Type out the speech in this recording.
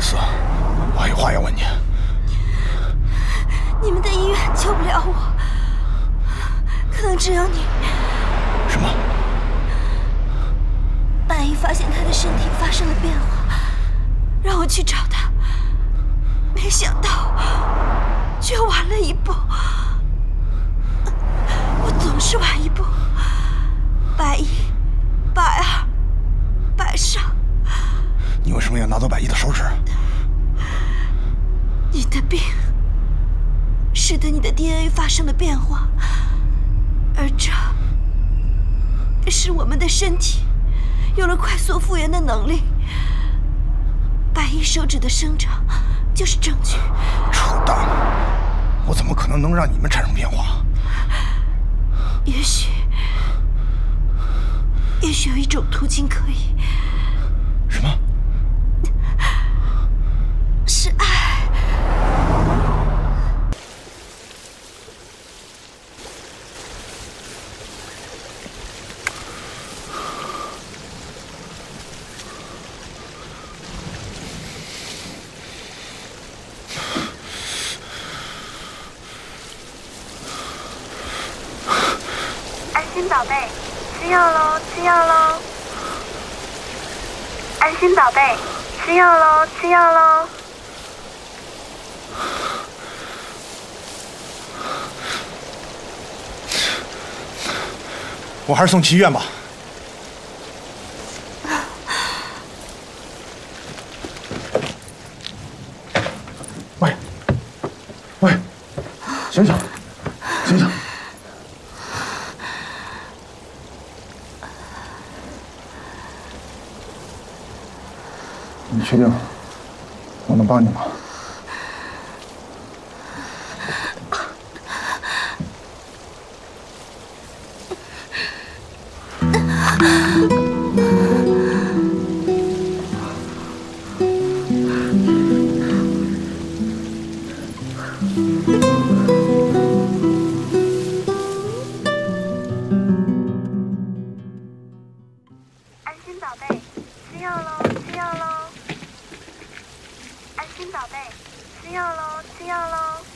思，我还有话要问你。 你们的医院救不了我，可能只有你。 什么？ 白衣发现他的身体发生了变化，让我去找他，没想到却晚了一步。我总是晚一步。白衣、白二、白少， 你为什么要拿走百亿的手指？ 你的病使得你的 DNA 发生了变化，而这使我们的身体有了快速复原的能力。白衣手指的生长就是证据。 扯淡！我怎么可能让你们产生变化？ 也许有一种途径可以。 什么？ 是爱。 安心宝贝，吃药喽，吃药喽！安心宝贝，吃药喽，吃药喽！ 我还是送去医院吧。喂，喂，醒醒，醒醒！你确定我能帮你吗？ 安心宝贝，吃药喽，吃药喽！安心宝贝，吃药喽，吃药喽！